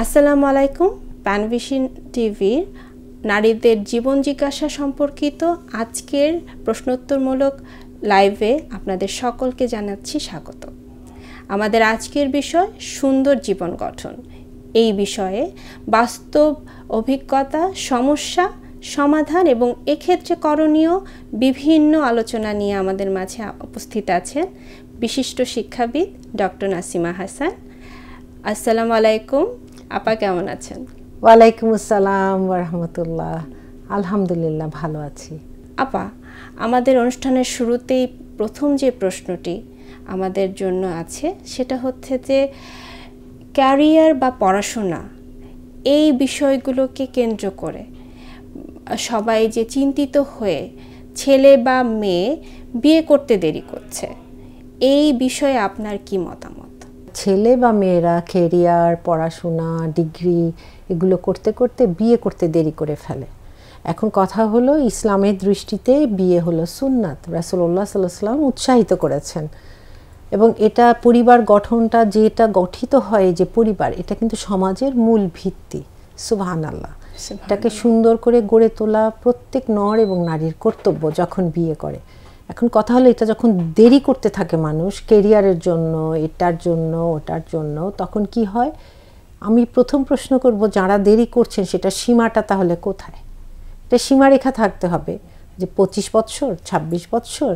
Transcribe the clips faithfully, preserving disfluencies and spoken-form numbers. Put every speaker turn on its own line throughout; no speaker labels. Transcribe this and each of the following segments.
আসসালামু আলাইকুম। প্যানভিশন টিভির নারীদের জীবন জিজ্ঞাসা সম্পর্কিত আজকের প্রশ্নোত্তরমূলক লাইভে আপনাদের সকলকে জানাচ্ছি স্বাগত। আমাদের আজকের বিষয় সুন্দর জীবন গঠন। এই বিষয়ে বাস্তব অভিজ্ঞতা, সমস্যা সমাধান এবং এক্ষেত্রে করণীয় বিভিন্ন আলোচনা নিয়ে আমাদের মাঝে উপস্থিত আছেন বিশিষ্ট শিক্ষাবিদ ডক্টর নাসিমা হাসান। আসসালামু আলাইকুম আপা, কেমন আছেন?
ওয়ালাইকুম আসসালাম ওয়া রাহমাতুল্লাহ। আলহামদুলিল্লাহ, ভালো আছি।
আপা, আমাদের অনুষ্ঠানের শুরুতেই প্রথম যে প্রশ্নটি আমাদের জন্য আছে সেটা হচ্ছে যে ক্যারিয়ার বা পড়াশোনা এই বিষয়গুলোকে কেন্দ্র করে সবাই যে চিন্তিত হয়ে ছেলে বা মেয়ে বিয়ে করতে দেরি করছে, এই বিষয়ে আপনার কি মতামত?
ছেলে বা মেয়েরা ক্যারিয়ার, পড়াশোনা, ডিগ্রি এগুলো করতে করতে বিয়ে করতে দেরি করে ফেলে। এখন কথা হলো, ইসলামের দৃষ্টিতে বিয়ে হলো সুন্নাত। রাসূলুল্লাহ সাল্লাল্লাহু আলাইহি ওয়াসাল্লাম উৎসাহিত করেছেন এবং এটা পরিবার গঠনটা যেটা গঠিত হয়, যে পরিবার, এটা কিন্তু সমাজের মূল ভিত্তি। সুবহানাল্লাহ। এটাকে সুন্দর করে গড়ে তোলা প্রত্যেক নর এবং নারীর কর্তব্য যখন বিয়ে করে। এখন কথা হলো, এটা যখন দেরি করতে থাকে মানুষ ক্যারিয়ারের জন্য, এটার জন্য, ওটার জন্য, তখন কি হয়? আমি প্রথম প্রশ্ন করব, যারা দেরি করছেন সেটা সীমাটা তাহলে কোথায়? এটা সীমারেখা থাকতে হবে যে পঁচিশ বছর, ছাব্বিশ বছর।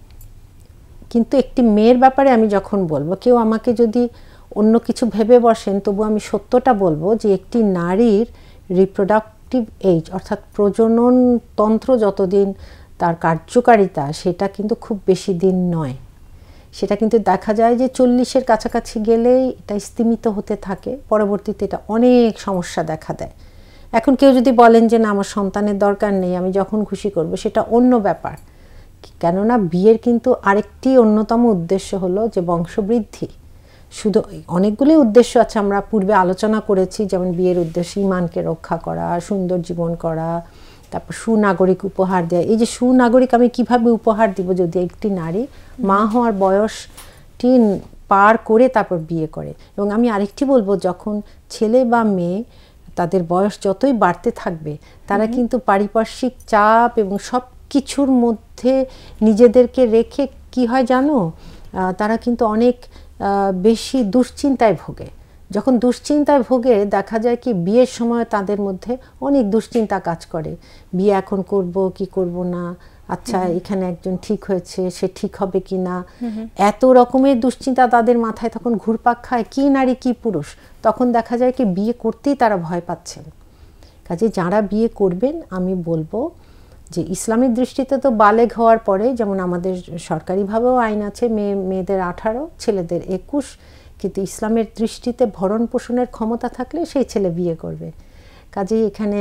কিন্তু একটি মেয়ের ব্যাপারে আমি যখন বলবো, কেউ আমাকে যদি অন্য কিছু ভেবে বসেন, তবু আমি সত্যটা বলবো যে একটি নারীর রিপ্রোডাক্টিভ এজ অর্থাৎ প্রজনন তন্ত্র যতদিন তার কার্যকারিতা, সেটা কিন্তু খুব বেশি দিন নয়। সেটা কিন্তু দেখা যায় যে চল্লিশের কাছাকাছি গেলেই এটা স্তিমিত হতে থাকে, পরবর্তীতে এটা অনেক সমস্যা দেখা দেয়। এখন কেউ যদি বলেন যে না, আমার সন্তানের দরকার নেই, আমি যখন খুশি করব, সেটা অন্য ব্যাপার। কেননা বিয়ের কিন্তু আরেকটি অন্যতম উদ্দেশ্য হলো যে বংশবৃদ্ধি। শুধু অনেকগুলি উদ্দেশ্য আছে, আমরা পূর্বে আলোচনা করেছি, যেমন বিয়ের উদ্দেশ্য ইমানকে রক্ষা করা, সুন্দর জীবন করা, তারপর সুনাগরিক উপহার দেয়া। এই যে সুনাগরিক আমি কিভাবে উপহার দিব, যদি একটি নারী মা হওয়ার বয়সটি পার করে তারপর বিয়ে করে। এবং আমি আরেকটি বলবো, যখন ছেলে বা মেয়ে তাদের বয়স যতই বাড়তে থাকবে, তারা কিন্তু পারিপার্শ্বিক চাপ এবং সব কিছুর মধ্যে নিজেদেরকে রেখে কি হয় জানো, তারা কিন্তু অনেক বেশি দুশ্চিন্তায় ভোগে। যখন দুশ্চিন্তায় ভোগে, দেখা যায় কি বিয়ের সময় তাদের মধ্যে অনেক দুশ্চিন্তা কাজ করে। বিয়ে এখন করব কি করব না, আচ্ছা এখানে একজন ঠিক হয়েছে, সে ঠিক হবে কি না, এত রকমের দুশ্চিন্তা তাদের মাথায় তখন ঘুরপাক খায়। কি নারী কি পুরুষ, তখন দেখা যায় কি বিয়ে করতেই তারা ভয় পাচ্ছেন। কাজে যারা বিয়ে করবেন, আমি বলবো যে ইসলামের দৃষ্টিতে তো বালেগ হওয়ার পরে, যেমন আমাদের সরকারিভাবেও আইন আছে, মেয়ে মেয়েদের আঠারো, ছেলেদের একুশ, কিন্তু ইসলামের দৃষ্টিতে ভরণ পোষণের ক্ষমতা থাকলে সেই ছেলে বিয়ে করবে। কাজেই এখানে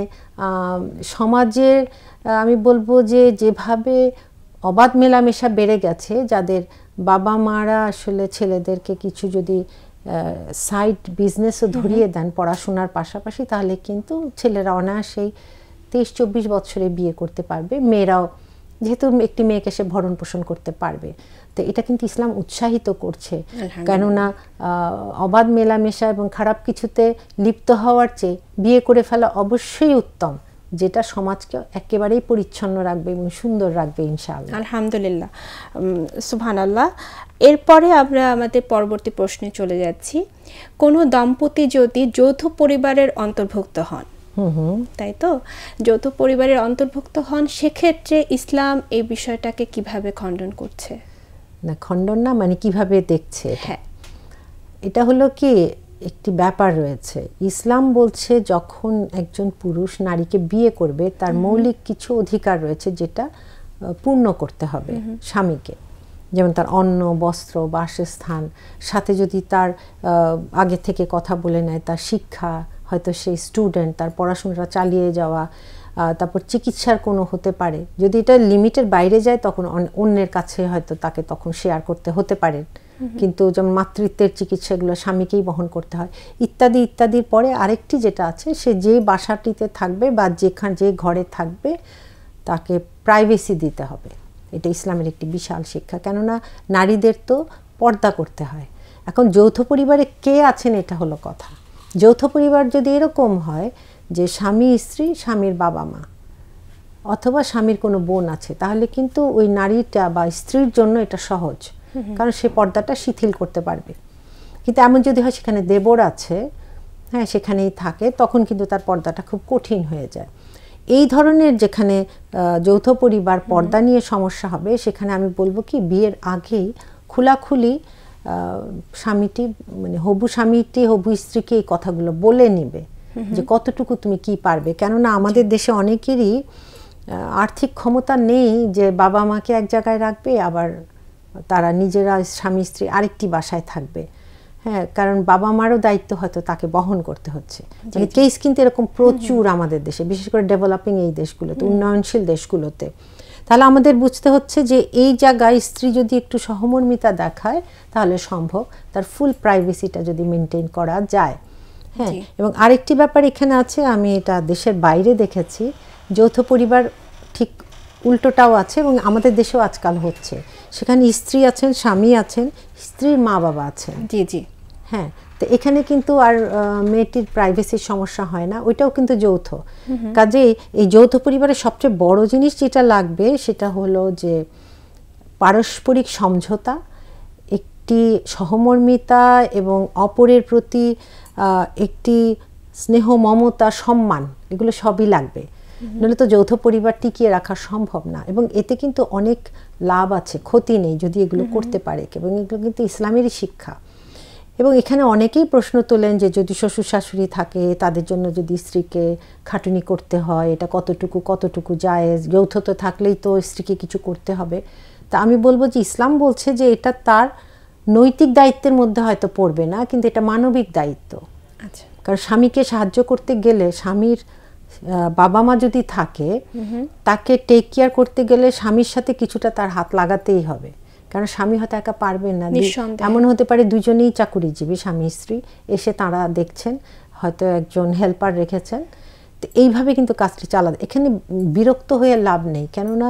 সমাজের আমি বলবো যে যেভাবে অবাধ মেলামেশা বেড়ে গেছে, যাদের বাবা মারা আসলে ছেলেদেরকে কিছু যদি সাইড বিজনেসও ধরিয়ে দেন পড়াশোনার পাশাপাশি, তাহলে কিন্তু ছেলেরা অনায়াসেই তেইশ চব্বিশ বছরে বিয়ে করতে পারবে। মেয়েরাও যেহেতু একটি মেয়েকে সে ভরণ পোষণ করতে পারবে, তো এটা কিন্তু ইসলাম উৎসাহিত করছে। কেননা অবাধ মেলামেশা এবং খারাপ কিছুতে লিপ্ত হওয়ার চেয়ে বিয়ে করে ফেলা অবশ্যই উত্তম, যেটা সমাজকে একেবারেই পরিচ্ছন্ন রাখবে এবং সুন্দর রাখবে ইনশাআল্লাহ।
আলহামদুলিল্লাহ, সুবহানাল্লাহ। এরপরে আমরা আমাদের পরবর্তী প্রশ্নে চলে যাচ্ছি। কোনো দম্পতি যদি যৌথ পরিবারের অন্তর্ভুক্ত হন, তাই তো, যৌথ পরিবারের অন্তর্ভুক্ত হন, সেক্ষেত্রে ইসলাম এই বিষয়টাকে কিভাবে খণ্ডন করছে?
না, খণ্ডন না, মানে কিভাবে দেখছে?
হ্যাঁ,
এটা হলো কি, একটি ব্যাপার রয়েছে। ইসলাম বলছে যখন একজন পুরুষ নারীকে বিয়ে করবে, তার মৌলিক কিছু অধিকার রয়েছে যেটা পূর্ণ করতে হবে স্বামীকে। যেমন তার অন্ন, বস্ত্র, বাসস্থান, সাথে যদি তার আগে থেকে কথা বলে নেয়, তার শিক্ষা, হয়তো সেই স্টুডেন্ট, তার পড়াশোনাটা চালিয়ে যাওয়া, তারপর চিকিৎসার কোনো হতে পারে। যদি এটা লিমিটের বাইরে যায়, তখন অন্যের কাছে হয়তো তাকে তখন শেয়ার করতে হতে পারে। কিন্তু যেমন মাতৃত্বের চিকিৎসাগুলো স্বামীকেই বহন করতে হয়, ইত্যাদি ইত্যাদির পরে আরেকটি যেটা আছে, সে যে বাসাটিতে থাকবে বা যেখানে যে ঘরে থাকবে, তাকে প্রাইভেসি দিতে হবে। এটা ইসলামের একটি বিশাল শিক্ষা। কেননা নারীদের তো পর্দা করতে হয়। এখন যৌথ পরিবারে কে আছেন, এটা হলো কথা। যৌথ পরিবার যদি এরকম হয় যে স্বামী স্ত্রী, স্বামীর বাবা মা, অথবা স্বামীর কোনো বোন আছে, তাহলে কিন্তু ওই নারীটা বা স্ত্রীর জন্য এটা সহজ, কারণ সে পর্দাটা শিথিল করতে পারবে। কিন্তু এমন যদি হয় সেখানে দেবর আছে, হ্যাঁ, সেখানেই থাকে, তখন কিন্তু তার পর্দাটা খুব কঠিন হয়ে যায়। এই ধরনের যেখানে যৌথ পরিবার পর্দা নিয়ে সমস্যা হবে, সেখানে আমি বলবো কি বিয়ের আগেই খোলাখুলি স্বামীটি মানে হবু স্বামীটি হবু স্ত্রীকে এই কথাগুলো বলে নিবে যে কতটুকু তুমি কি পারবে। কেননা আমাদের দেশে অনেকেরই আর্থিক ক্ষমতা নেই যে বাবা মাকে এক জায়গায় রাখবে, আবার তারা নিজেরা স্বামী স্ত্রী আরেকটি বাসায় থাকবে। হ্যাঁ, কারণ বাবা মারও দায়িত্ব হয়তো তাকে বহন করতে হচ্ছে। মানে কেস কিন্তু এরকম প্রচুর আমাদের দেশে, বিশেষ করে ডেভেলপিং এই দেশগুলোতে, উন্নয়নশীল দেশগুলোতে। তাহলে আমাদের বুঝতে হচ্ছে যে এই জায়গায় স্ত্রী যদি একটু সহমর্মিতা দেখায় তাহলে সম্ভব তার ফুল প্রাইভেসিটা যদি মেনটেন করা যায়। হ্যাঁ, এবং আরেকটি ব্যাপার এখানে আছে, আমি এটা দেশের বাইরে দেখেছি, যৌথ পরিবার ঠিক উল্টোটাও আছে এবং আমাদের দেশেও আজকাল হচ্ছে। সেখানে স্ত্রী আছেন, স্বামী আছেন, স্ত্রীর মা বাবা আছেন।
জি জি
হ্যাঁ, তো এখানে কিন্তু আর মেয়েটির প্রাইভেসির সমস্যা হয় না, ওইটাও কিন্তু যৌথ। কাজেই এই যৌথ পরিবারের সবচেয়ে বড় জিনিস যেটা লাগবে সেটা হলো যে পারস্পরিক সমঝোতা, একটি সহমর্মিতা এবং অপরের প্রতি একটি স্নেহ, মমতা, সম্মান, এগুলো সবই লাগবে। নাহলে তো যৌথ পরিবার টিকিয়ে রাখা সম্ভব না। এবং এতে কিন্তু অনেক লাভ আছে, ক্ষতি নেই যদি এগুলো করতে পারে, এবং এগুলো কিন্তু ইসলামেরই শিক্ষা। এবং এখানে অনেকেই প্রশ্ন তোলেন যে যদি শ্বশুর শাশুড়ি থাকে তাদের জন্য যদি স্ত্রীকে খাটুনি করতে হয়, এটা কতটুকু কতটুকু জায়েজ, যৌথতা থাকলেই তো স্ত্রীকে কিছু করতে হবে। তা আমি বলবো যে ইসলাম বলছে যে এটা তার নৈতিক দায়িত্বের মধ্যে হয়তো পড়বে না, কিন্তু এটা মানবিক দায়িত্ব। আচ্ছা, কারণ স্বামীকে সাহায্য করতে গেলে স্বামীর বাবা মা যদি থাকে, তাকে টেক কেয়ার করতে গেলে স্বামীর সাথে কিছুটা তার হাত লাগাতেই হবে, কারণ স্বামী হয়তো একা পারবেন না। এমন হতে পারে দুজনেই চাকুরিজীবী স্বামী স্ত্রী, এসে তারা দেখছেন, হয়তো একজন হেল্পার রেখেছেন। তো এইভাবে কিন্তু কাজটি চালাতে, এখানে বিরক্ত হয়ে লাভ নেই, কেননা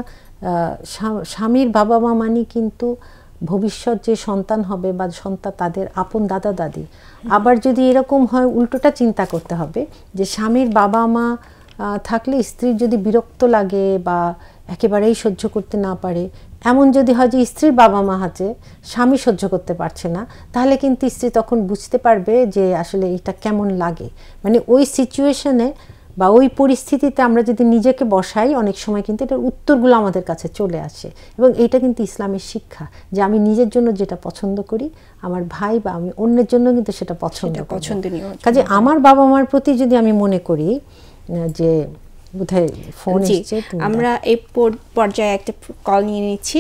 স্বামীর বাবা মা মানে কিন্তু ভবিষ্যৎ যে সন্তান হবে বা সন্তান তাদের আপন দাদা দাদি। আবার যদি এরকম হয় উল্টোটা চিন্তা করতে হবে যে স্বামীর বাবা মা থাকলে স্ত্রীর যদি বিরক্ত লাগে বা একেবারেই সহ্য করতে না পারে, এমন যদি হয় যে স্ত্রীর বাবা মা আছে, স্বামী সহ্য করতে পারছে না, তাহলে কিন্তু স্ত্রী তখন বুঝতে পারবে যে আসলে এটা কেমন লাগে। মানে ওই সিচুয়েশনে বা ওই পরিস্থিতিতে আমরা যদি নিজেকে বসাই, অনেক সময় কিন্তু এটার উত্তরগুলো আমাদের কাছে চলে আসে। এবং এটা কিন্তু ইসলামের শিক্ষা যে আমি নিজের জন্য যেটা পছন্দ করি, আমার ভাই বা আমি অন্যের জন্য কিন্তু সেটা পছন্দ পছন্দনীয়। কাজে আমার বাবা মার প্রতি যদি আমি মনে করি যে বোধহয় ফোন এসেছে,
আমরা এই পর্যায়ে একটা কল নিয়ে নিচ্ছি।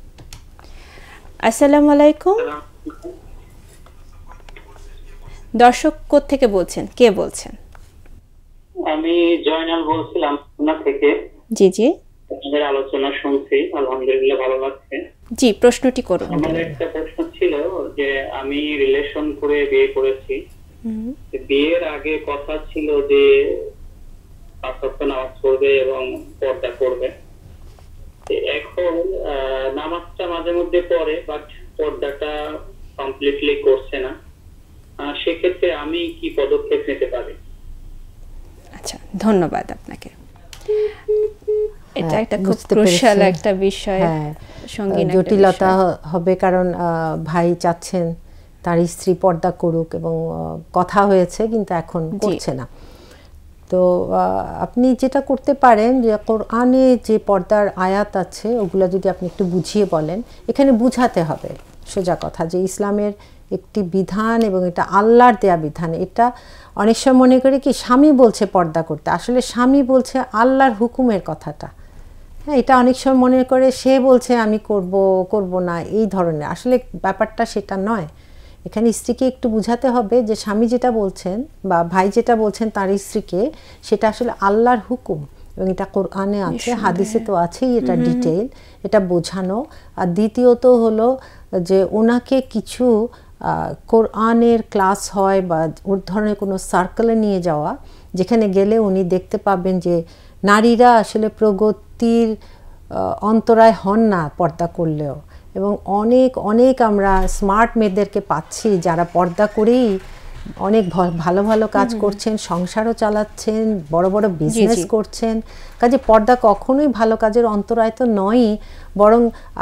আসসালামু আলাইকুম। দর্শক কোথা থেকে বলছেন, কে বলছেন?
আমি জয়নাল বলছিলাম খুলনা থেকে।
জি জি,
আপনাদের আলোচনা শুনছি, আলহামদুলিল্লাহ ভালো লাগছে।
জি, প্রশ্নটি করুন।
আমার একটা প্রশ্ন ছিল যে আমি রিলেশন করে বিয়ে করেছি। বিয়ের আগে কথা ছিল যে পাঁচ ওয়াক্ত নামাজ পড়বে এবং পর্দা করবে। এখন নামাজটা মাঝে মধ্যে পড়ে, বাট পর্দাটা কমপ্লিটলি করছে না। সেক্ষেত্রে আমি কি পদক্ষেপ নিতে পারি?
আচ্ছা, ধন্যবাদ আপনাকে। এটা একটা খুব ক্রুশাল একটা বিষয়,
সঙ্গীন জটিলতা হবে, কারণ ভাই চাচ্ছেন তার স্ত্রী পর্দা করুক এবং কথা হয়েছে কিন্তু এখন করছে না। তো আপনি যেটা করতে পারেন যে কোরআনে যে পর্দার আয়াত আছে ওগুলো যদি আপনি একটু বুঝিয়ে বলেন, এখানে বুঝাতে হবে সোজা কথা যে ইসলামের একটি বিধান এবং এটা আল্লাহর দেয়া বিধান। এটা অনেক সময় মনে করে কি স্বামী বলছে পর্দা করতে, আসলে স্বামী বলছে আল্লাহর হুকুমের কথাটা। হ্যাঁ, এটা অনেক সময় মনে করে সে বলছে আমি করব করব না, এই ধরনের। আসলে ব্যাপারটা সেটা নয়। এখানে স্ত্রীকে একটু বুঝাতে হবে যে স্বামী যেটা বলছেন বা ভাই যেটা বলছেন তার স্ত্রীকে, সেটা আসলে আল্লাহর হুকুম এবং এটা কোরআনে আছে, হাদিসে তো আছেই, এটা ডিটেইল, এটা বোঝানো। আর দ্বিতীয়ত হলো যে ওনাকে কিছু কোরআনের ক্লাস হয় বা ওর ধরনের কোনো সার্কেলে নিয়ে যাওয়া, যেখানে গেলে উনি দেখতে পাবেন যে নারীরা আসলে প্রগতির অন্তরায় হন না পর্দা করলেও। এবং অনেক অনেক আমরা স্মার্ট মেয়েদেরকে পাচ্ছি যারা পর্দা করেই অনেক ভালো ভালো কাজ করছেন, সংসারও চালাচ্ছেন, বড় বড় বিজনেস করছেন। কাজে পর্দা কখনোই ভালো কাজের অন্তরায় তো নয়ই, বরং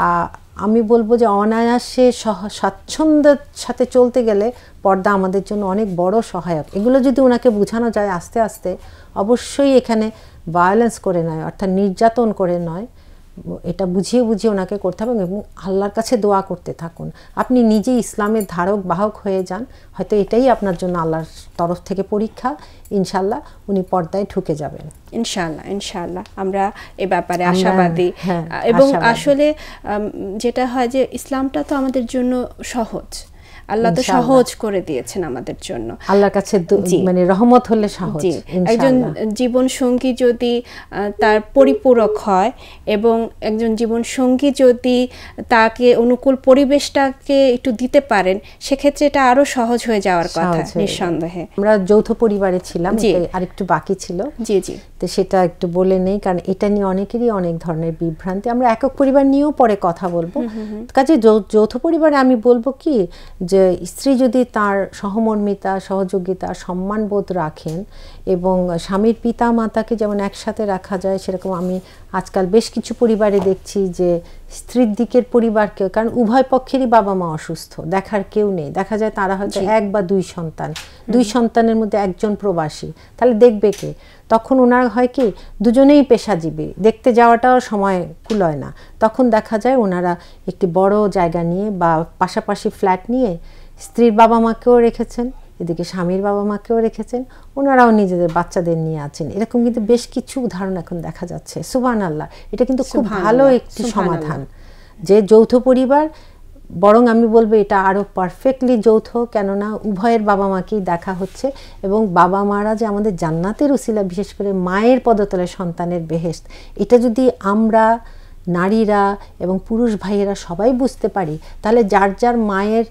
আমি বলবো যে অনায়াসে স্বাচ্ছন্দ্যের সাথে চলতে গেলে পর্দা আমাদের জন্য অনেক বড় সহায়ক। এগুলো যদি ওনাকে বোঝানো যায় আস্তে আস্তে, অবশ্যই এখানে ভায়োলেন্স করে নয়, অর্থাৎ নির্যাতন করে নয়, এটা বুঝিয়ে বুঝিয়ে ওনাকে করতে হবে এবং আল্লাহর কাছে দোয়া করতে থাকুন। আপনি নিজেই ইসলামের ধারক বাহক হয়ে যান, হয়তো এটাই আপনার জন্য আল্লাহর তরফ থেকে পরীক্ষা। ইনশাল্লাহ উনি পর্দায় ঢুকে যাবেন,
ইনশাআল্লাহ ইনশাআল্লাহ আমরা এ ব্যাপারে আশাবাদী। এবং আসলে যেটা হয় যে ইসলামটা তো আমাদের জন্য সহজ, আল্লাহ তো সহজ করে দিয়েছেন আমাদের জন্য,
আল্লাহর কাছে মানে রহমত হলে সহজ।
একজন জীবন সঙ্গী যদি তার পরিপূরক হয় এবং একজন জীবন সঙ্গী যদি তাকে অনুকূল পরিবেশটাকে একটু দিতে পারেন, সেক্ষেত্রে এটা আরো সহজ হয়ে যাওয়ার কথা নিঃসন্দেহে।
আমরা যৌথ পরিবারে ছিলাম, আরেকটু বাকি ছিল,
জি জি
তো সেটা একটু বলে নেই, কারণ এটা নিয়ে অনেকেরই অনেক ধরনের বিভ্রান্তি। আমরা একক পরিবার নিয়েও পরে কথা বলবো। কাজে যৌথ পরিবারে আমি বলবো কি, যে স্ত্রী যদি তার সহমর্মিতা, সহযোগিতা, সম্মানবোধ রাখেন এবং স্বামীর পিতা মাতাকে যেমন একসাথে রাখা যায়, সেরকম আমি আজকাল বেশ কিছু পরিবারে দেখছি যে স্ত্রীর দিকের পরিবারকেও, কারণ উভয় পক্ষেরই বাবা মা অসুস্থ, দেখার কেউ নেই, দেখা যায় তারা হয়তো এক বা দুই সন্তান, দুই সন্তানের মধ্যে একজন প্রবাসী, তাহলে দেখবে কে? তখন ওনার হয় কি, দুজনেই পেশাজীবী, দেখতে যাওয়াটাও সময় কুলায় না। তখন দেখা যায় ওনারা একটি বড় জায়গা নিয়ে বা পাশাপাশি ফ্ল্যাট নিয়ে স্ত্রীর বাবা মাকেও রেখেছেন, এদিকে স্বামীর বাবা মাকেও রেখেছেন, ওনারাও নিজেদের বাচ্চাদের নিয়ে আছেন। এরকম কিন্তু বেশ কিছু উদাহরণ এখন দেখা যাচ্ছে। সুবহানাল্লাহ, এটা কিন্তু খুব ভালো একটি সমাধান যে যৌথ পরিবার, বরং আমি বলবো এটা আরও পারফেক্টলি যৌথ, কেননা উভয়ের বাবা মাকেই দেখা হচ্ছে এবং বাবা মারা যে আমাদের জান্নাতের উসিলা, বিশেষ করে মায়ের পদতলে সন্তানের বেহেশত, এটা যদি আমরা নারীরা এবং পুরুষ ভাইয়েরা সবাই বুঝতে পারি, তাহলে যার যার মায়ের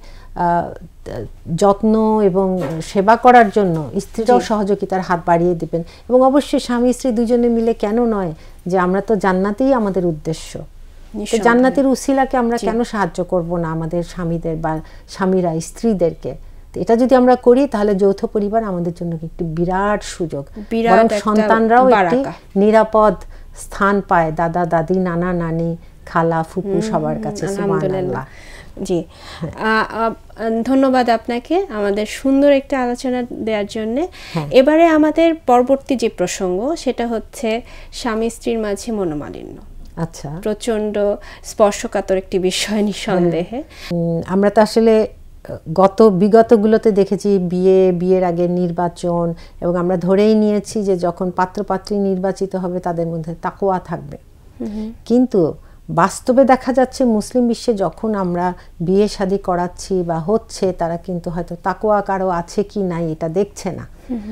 যত্ন এবং সেবা করার জন্য স্ত্রীরাও সহযোগিতার হাত বাড়িয়ে দিবেন। এবং অবশ্যই স্বামী স্ত্রী দুজনে মিলে, কেন নয়, যে আমরা তো জান্নাতেই আমাদের উদ্দেশ্য, জান্নাতের উসিলাকে আমরা কেন সাহায্য করব না আমাদের স্বামীদের বা স্বামীরা স্ত্রীদেরকে? এটা যদি আমরা করি তাহলে যৌথ পরিবার আমাদের জন্য একটি বিরাট সুযোগ, বরং সন্তানরাও একটি নিরাপদ স্থান পায় দাদা দাদি, নানা নানি, খালা ফুপু সবার কাছে। সুবহানাল্লাহ।
জি, ধন্যবাদ আপনাকে আমাদের সুন্দর একটা আলোচনা দেওয়ার জন্য। এবারে আমাদের পরবর্তী যে প্রসঙ্গ, সেটা হচ্ছে স্বামী স্ত্রীর মাঝে মনোমালিন্য।
আচ্ছা,
প্রচন্ড স্পর্শকাতর একটি বিষয় নিঃসন্দেহে।
আমরা তো আসলে গত বিগতগুলোতে দেখেছি বিয়ে, বিয়ের আগে নির্বাচন, এবং আমরা ধরেই নিয়েছি যে যখন পাত্রপাত্রী নির্বাচিত হবে তাদের মধ্যে তাকওয়া থাকবে। কিন্তু বাস্তবে দেখা যাচ্ছে মুসলিম বিশ্বে যখন আমরা বিয়ে শাদী করাচ্ছি বা হচ্ছে, তারা কিন্তু হয়তো তাকওয়া কারো আছে কি নাই এটা দেখছে না।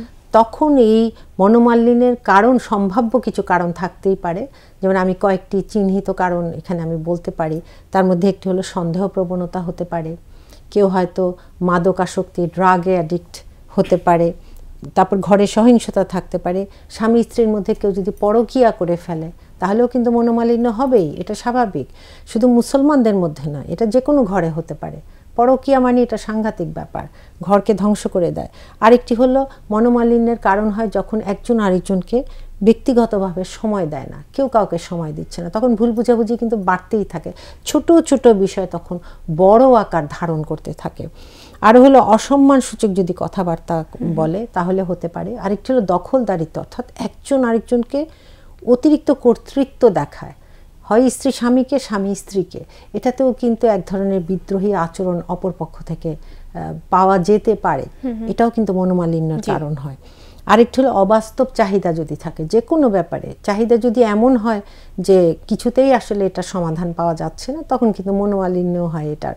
তখন এই মনোমালিন্যের কারণ, সম্ভাব্য কিছু কারণ থাকতেই পারে, যেমন আমি কয়েকটি চিহ্নিত কারণ এখানে আমি বলতে পারি। তার মধ্যে একটি হলো সন্দেহ প্রবণতা হতে পারে, কেউ হয়তো মাদকাসক্তি, ড্রাগে অ্যাডিক্ট হতে পারে, তারপর ঘরে সহিংসতা থাকতে পারে, স্বামী স্ত্রীর মধ্যে কেউ যদি পরকীয়া করে ফেলে তাহলেও কিন্তু মনোমালিন্য হবেই, এটা স্বাভাবিক। শুধু মুসলমানদের মধ্যে নয়, এটা যে কোনো ঘরে হতে পারে। পরকীয়া মানে এটা সাংঘাতিক ব্যাপার, ঘরকে ধ্বংস করে দেয়। আরেকটি হলো মনোমালিন্যের কারণ হয় যখন একজন আরেকজনকে ব্যক্তিগতভাবে সময় দেয় না, কেউ কাউকে সময় দিচ্ছে না, তখন ভুল বুঝাবুঝি কিন্তু বাড়তেই থাকে, ছোট ছোট বিষয় তখন বড় আকার ধারণ করতে থাকে। আর হলো অসম্মান সূচক যদি কথাবার্তা বলে তাহলে হতে পারে। আরেকটি হলো দখলদারিত্ব, অর্থাৎ একজন আরেকজনকে অতিরিক্ত কর্তৃত্ব দেখায়, হয় স্ত্রী স্বামীকে, স্বামী স্ত্রীকে। এটাতেও কিন্তু এক ধরনের বিদ্রোহী আচরণ অপরপক্ষ থেকে পাওয়া যেতে পারে, এটাও কিন্তু মনোমালিন্যের কারণ হয়। আরেকটি হলো অবাস্তব চাহিদা যদি থাকে, যে কোনো ব্যাপারে চাহিদা যদি এমন হয় যে কিছুতেই আসলে এটা সমাধান পাওয়া যাচ্ছে না, তখন কিন্তু মনোমালিন্য হয় এটার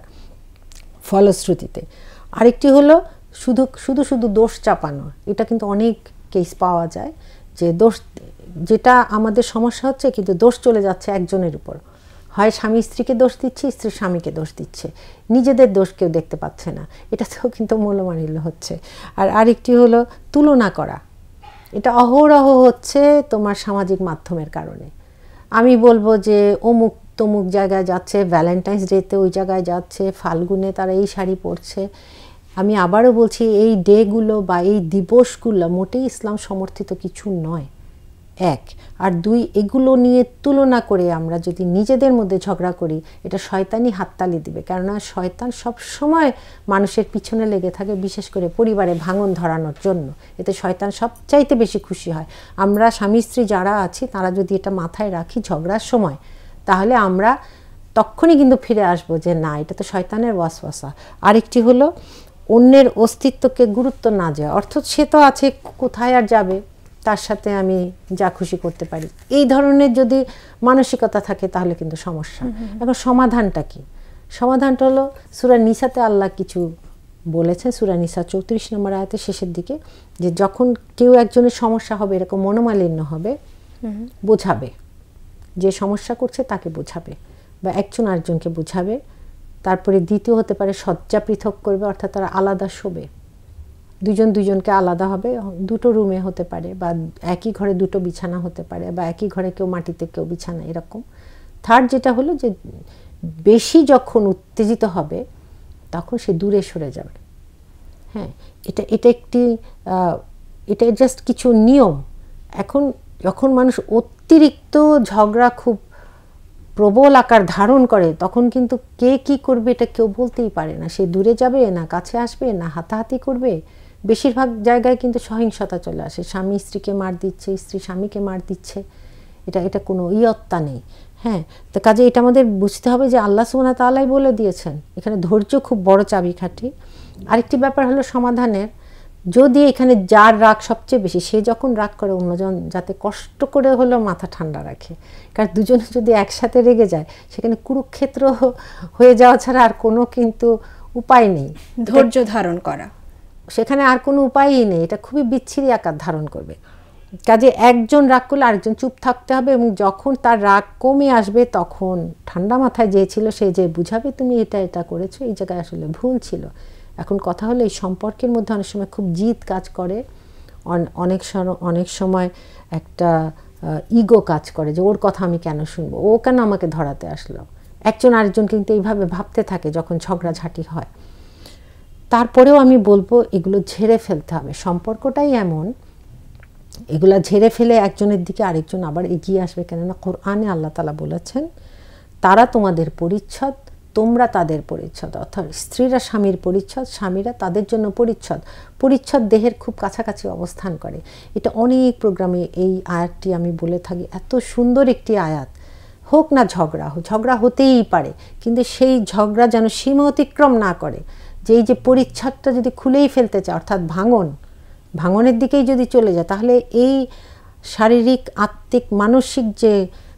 ফলশ্রুতিতে। আরেকটি হলো শুধু শুধু শুধু দোষ চাপানো, এটা কিন্তু অনেক কেস পাওয়া যায়, যে দোষ, যেটা আমাদের সমস্যা হচ্ছে কিন্তু দোষ চলে যাচ্ছে একজনের উপর, হয় স্বামী স্ত্রীকে দোষ দিচ্ছে, স্ত্রী স্বামীকে দোষ দিচ্ছে, নিজেদের দোষ কেউ দেখতে পাচ্ছে না, এটাতেও কিন্তু মনোমালিন্য হচ্ছে। আর আরেকটি হলো তুলনা করা, এটা অহরহ হচ্ছে তোমার সামাজিক মাধ্যমের কারণে। আমি বলবো যে অমুক তমুক জায়গায় যাচ্ছে, ভ্যালেন্টাইন্স ডেতে ওই জায়গায় যাচ্ছে, ফাল্গুনে তারা এই শাড়ি পরছে, আমি আবারও বলছি, এই ডেগুলো বা এই দিবসগুলো মোটেই ইসলাম সমর্থিত কিছু নয়, এক। আর দুই, এগুলো নিয়ে তুলনা করে আমরা যদি নিজেদের মধ্যে ঝগড়া করি, এটা শয়তানি হাততালি দিবে। কেননা শয়তান সব সময় মানুষের পিছনে লেগে থাকে, বিশেষ করে পরিবারে ভাঙন ধরানোর জন্য। এতে শয়তান সবচাইতে বেশি খুশি হয়। আমরা স্বামী স্ত্রী যারা আছি তারা যদি এটা মাথায় রাখি ঝগড়ার সময়, তাহলে আমরা তখনই কিন্তু ফিরে আসবো যে না, এটা তো শয়তানের ওয়াসওয়াসা। আরেকটি হলো অন্যের অস্তিত্বকে গুরুত্ব না দেওয়া, অর্থাৎ সে তো আছে, কোথায় আর যাবে, তার সাথে আমি যা খুশি করতে পারি, এই ধরনের যদি মানসিকতা থাকে তাহলে কিন্তু সমস্যা। এখন সমাধানটা কি? সমাধানটা হলো সূরা নিসাতে আল্লাহ কিছু বলেছেন, সূরা নিসা চৌত্রিশ নম্বর আয়াতের শেষের দিকে, যে যখন কেউ একজনের সমস্যা হবে, এরকম মনোমালিন্য হবে, বোঝাবে, যে সমস্যা করছে তাকে বোঝাবে বা একজন আরেকজনকে বোঝাবে। তারপরে দ্বিতীয় হতে পারে শয্যা পৃথক করবে, অর্থাৎ তারা আলাদা শোবে, দুজন দুজনকে আলাদা হবে, দুটো রুমে হতে পারে, বা একই ঘরে দুটো বিছানা হতে পারে, বা একই ঘরে কেউ মাটিতে কেউ বিছানা, এরকম। থার্ড যেটা হলো যে বেশি যখন উত্তেজিত হবে তখন সে দূরে সরে যাবে। হ্যাঁ, এটা এটা একটি এটা জাস্ট কিছু নিয়ম। এখন যখন মানুষ অতিরিক্ত ঝগড়া খুব প্রবল আকার ধারণ করে, তখন কিন্তু কে কি করবে এটা কেউ বলতেই পারে না। সে দূরে যাবে, না কাছে আসবে, না হাতাহাতি করবে। বেশিরভাগ জায়গায় কিন্তু সহিংসতা চলে আসে, স্বামী স্ত্রীকে মার দিচ্ছে, স্ত্রী স্বামীকে মার দিচ্ছে, এটা এটা কোনো ইয়ত্তা নেই। হ্যাঁ, তো কাজে এটা আমাদের বুঝতে হবে যে আল্লাহ সুবহানাহু ওয়া তাআলাই বলে দিয়েছেন, এখানে ধৈর্য খুব বড় চাবিকাঠি। আরেকটি ব্যাপার হলো সমাধানের, যদি এখানে যার রাগ সবচেয়ে বেশি, সে যখন রাগ করে অন্যজন যাতে কষ্ট করে হলেও মাথা ঠান্ডা রাখে। কারণ দুজনে যদি একসাথে রেগে যায়, সেখানে কুরুক্ষেত্র হয়ে যাওয়া ছাড়া আর কোনো কিন্তু উপায় নেই।
ধৈর্য ধারণ করা,
সেখানে আর কোনো উপায়ই নেই, এটা খুবই বিচ্ছিরি আকার ধারণ করবে। কাজে একজন রাগ করলে আরেকজন চুপ থাকতে হবে, এবং যখন তার রাগ কমে আসবে তখন ঠান্ডা মাথায় যে ছিল সে যে বুঝাবে, তুমি এটা এটা করেছো, এই জায়গায় আসলে ভুল ছিল। এখন কথা হলো, এই সম্পর্কের মধ্যে অনেক সময় খুব জিদ কাজ করে, অনেক অনেক সময় একটা ইগো কাজ করে, যে ওর কথা আমি কেন শুনবো, ও কেন আমাকে ধরাতে আসলো। একজন আরেকজন কিন্তু এইভাবে ভাবতে থাকে যখন ঝগড়াঝাটি হয়। তারপরেও আমি বলবো এগুলো ঝেড়ে ফেলতে হবে, সম্পর্কটাই এমন, এগুলা ঝেড়ে ফেলে একজনের দিকে আরেকজন আবার এগিয়ে আসবে। কেননা কোরআনে আল্লাহ তাআলা বলেছেন, তারা তোমাদের পরিচ্ছদ, তোমরা তাদের পরিচ্ছদ। অর্থাৎ স্ত্রীরা স্বামীর পরিচ্ছদ, স্বামীরা তাদের জন্য পরিচ্ছদ। পরিচ্ছদ দেহের খুব কাছাকাছি অবস্থান করে। এটা অনেক প্রোগ্রামে এই আয়াতটি আমি বলে থাকি, এত সুন্দর একটি আয়াত। হোক না ঝগড়া, ঝগড়া হতেই পারে, কিন্তু সেই ঝগড়া যেন সীমা অতিক্রম না করে। যে এই যে পরিচ্ছদটা যদি খুলেই ফেলতে চায়, অর্থাৎ ভাঙন ভাঙনের দিকেই যদি চলে যায়, তাহলে এই শারীরিক, আত্মিক, মানসিক যে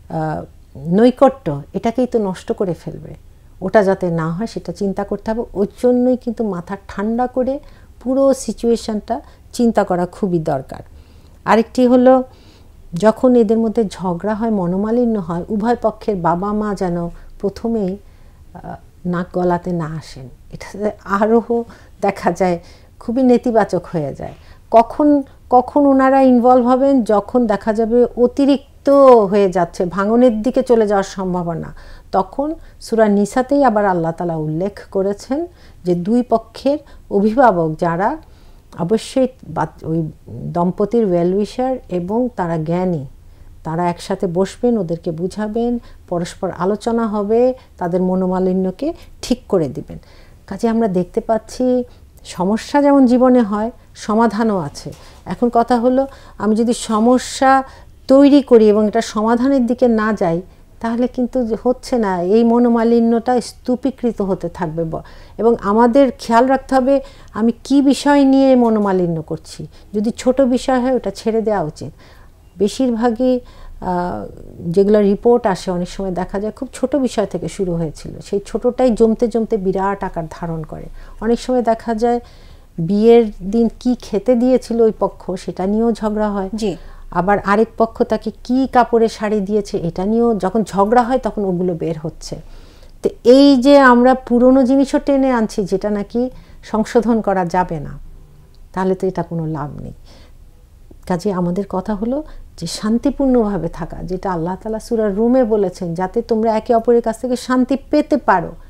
নৈকট্য, এটাকেই তো নষ্ট করে ফেলবে। ওটা যাতে না হয় সেটা চিন্তা করতে হবে। ওই জন্যই কিন্তু মাথা ঠান্ডা করে পুরো সিচুয়েশানটা চিন্তা করা খুবই দরকার। আরেকটি হলো, যখন এদের মধ্যে ঝগড়া হয়, মনোমালিন্য হয়, উভয় পক্ষের বাবা মা যেন প্রথমেই নাক গলাতে না আসেন। এটাতে আরও দেখা যায় খুবই নেতিবাচক হয়ে যায়। কখন কখন ওনারা ইনভলভ হবেন, যখন দেখা যাবে অতিরিক্ত হয়ে যাচ্ছে, ভাঙনের দিকে চলে যাওয়ার সম্ভাবনা, তখন সূরা নিসাতেই আবার আল্লাহ তাআলা উল্লেখ করেছেন যে দুই পক্ষের অভিভাবক যারা, অবশ্যই ওই দম্পতির ওয়েল উইশার এবং তারা জ্ঞানী, তারা একসাথে বসবেন, ওদেরকে বুঝাবেন, পরস্পর আলোচনা হবে, তাদের মনোমালিন্যকে ঠিক করে দিবেন। কাজে আমরা দেখতে পাচ্ছি সমস্যা যেমন জীবনে হয়, সমাধানও আছে। এখন কথা হলো, আমি যদি সমস্যা তৈরি করি এবং এটা সমাধানের দিকে না যাই, তাহলে কিন্তু হচ্ছে না, এই মনোমালিন্যটা স্তূপীকৃত হতে থাকবে। এবং আমাদের খেয়াল রাখতে হবে আমি কি বিষয় নিয়ে মনোমালিন্য করছি। যদি ছোট বিষয় হয় ওটা ছেড়ে দেওয়া উচিত। বেশিরভাগই যেগুলো রিপোর্ট আসে, অনেক সময় দেখা যায় খুব ছোট বিষয় থেকে শুরু হয়েছিল, সেই ছোটটাই জমতে জমতে বিরাট আকার ধারণ করে। অনেক সময় দেখা যায় বিয়ের দিন কি খেতে দিয়েছিল ওই পক্ষ, সেটা নিয়েও ঝগড়া হয়।
জি,
আবার আরেক পক্ষ তাকে কি কাপড়ে শাড়ি দিয়েছে, এটা নিয়েও যখন ঝগড়া হয় তখন ওগুলো বের হচ্ছে। তো এই যে আমরা পুরনো জিনিসও টেনে আনছি, যেটা নাকি সংশোধন করা যাবে না, তাহলে তো এটা কোনো লাভ নেই। কাজে আমাদের কথা হলো যে শান্তিপূর্ণভাবে থাকা, যেটা আল্লাহ তাআলা সূরা রুমে বলেছেন, যাতে তোমরা একে অপরের কাছ থেকে শান্তি পেতে পারো।